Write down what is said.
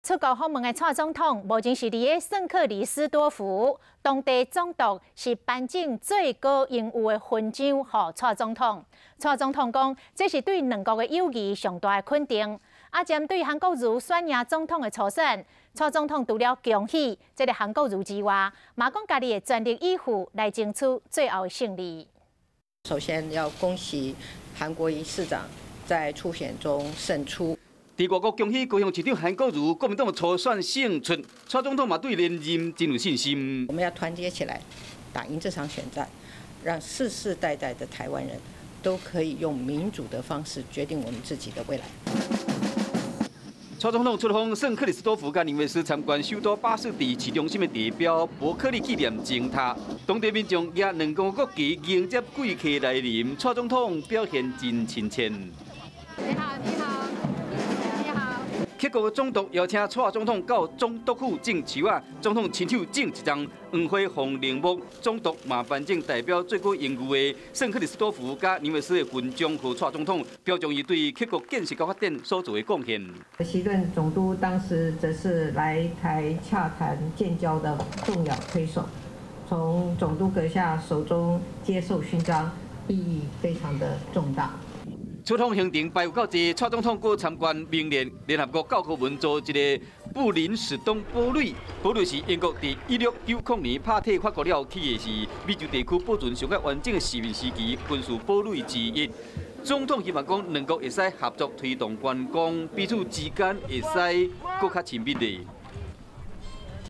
出国访问的蔡总统，目前是伫个圣克里斯多福，当地总督是颁奖最高荣誉的勋章予蔡总统。蔡总统讲，这是对两国的友谊上大的肯定。针对韩国瑜选赢总统的初选，蔡总统除了恭喜这个韩国瑜之外，嘛讲家己会全力以赴来争取最后的胜利。 首先要恭喜韩国瑜市长在初选中胜出。 伫外国恭喜高雄市长韩国瑜，国民党初选胜出，蔡总统嘛对连任真有信心。 我们要团结起来，打赢这场选战，让世世代代的台湾人都可以用民主的方式决定我们自己的未来。 蔡总统出访圣克里斯多福，甲纽约市参观首都巴士底市中心的地标伯克利纪念钟塔，当地民众也两国国旗迎接贵客来临，蔡总统表现真亲切。 你好，你好。 克国总督邀请蔡总统到总督府种树啊，总统亲手种一丛黄花红铃木，总督嘛颁奖代表最高荣誉的圣克里斯多福甲纽约市的勋章予蔡总统，表彰伊对克国建设和发展所做的贡献。 习任总督当时则是来台洽谈建交的重要推手，从总督阁下手中接受勋章，意义非常的重大。 出访行程排有够济，蔡总统阁参观明年联合国教科文组织的布林史东堡垒。堡垒是英国伫1690年拍退法国了起的，是美洲地区保存上较完整的殖民时期军事堡垒之一。总统希望讲两国会使合作推动观光，彼此之间会使更较亲密的。